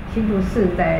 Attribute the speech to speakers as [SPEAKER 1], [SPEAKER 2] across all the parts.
[SPEAKER 1] 新竹市在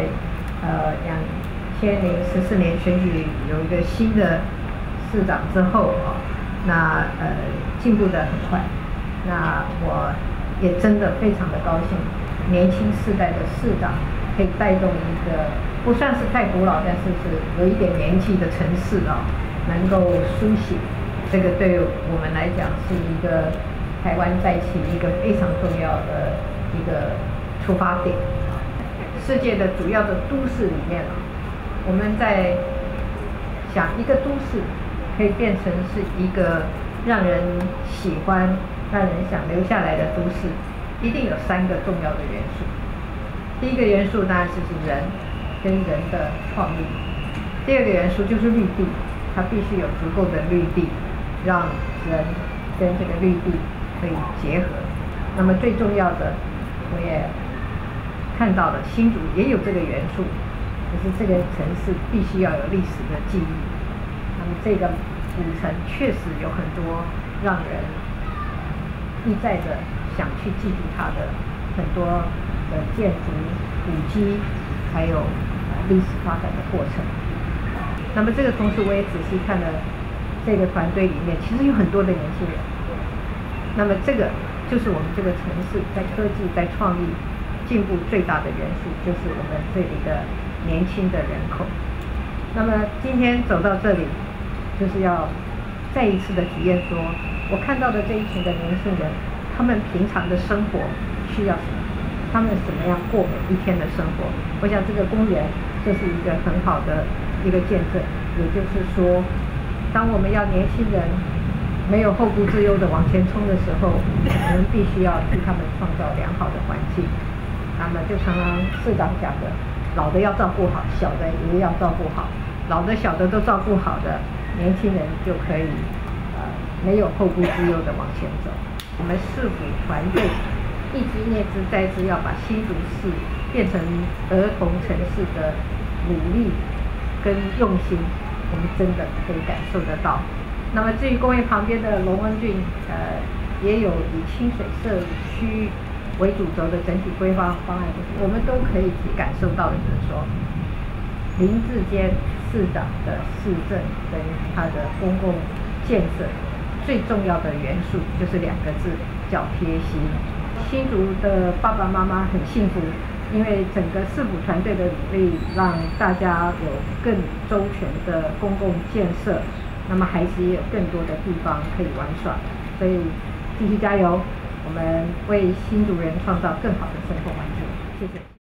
[SPEAKER 1] 2014年选举有一个新的市长之后那进步得很快。那我也真的非常的高兴，年轻世代的市长可以带动一个不算是太古老，但是有一点年纪的城市能够苏醒。这个对我们来讲是一个台湾再起一个非常重要的一个出发点。世界的主要的都市里面我们在想一个都市可以变成是一个让人喜欢、让人想留下来的都市，一定有3个重要的元素。第一个元素当然就是人跟人的创意，第二个元素就是绿地，它必须有足够的绿地，让人跟这个绿地可以结合。那么最重要的，我也看到了新竹也有这个元素，就是这个城市必须要有历史的记忆。那么这个古城确实有很多让人一再的想去记住它的很多的建筑、古迹，还有历史发展的过程。那么这个同时我也仔细看了这个团队里面，其实有很多的年轻人。那么这个就是我们这个城市在科技、在创意进步最大的元素，就是我们这里的年轻的人口。那么今天走到这里，就是要再一次的体验说，我看到的这一群的年轻人，他们平常的生活需要什么，他们怎么样过每一天的生活。我想这个公园就是一个很好的一个见证。也就是说，当我们要年轻人没有后顾之忧的往前冲的时候，我们必须要替他们创造良好的环境。那么就常常市长讲的，老的要照顾好，小的也要照顾好。老的小的都照顾好的，年轻人就可以没有后顾之忧的往前走。我们市府团队一直念之在之，要把新竹市变成儿童城市的努力跟用心，我们真的可以感受得到。那么至于公园旁边的龙恩郡，也有以清水社区为主轴的整体规划方案，我们都可以感受到的就是说，林智坚市长的市政跟他的公共建设最重要的元素就是2个字，叫贴心。新竹的爸爸妈妈很幸福，因为整个市府团队的努力，让大家有更周全的公共建设，那么孩子也有更多的地方可以玩耍。所以继续加油，我们为新竹人创造更好的生活环境。谢谢。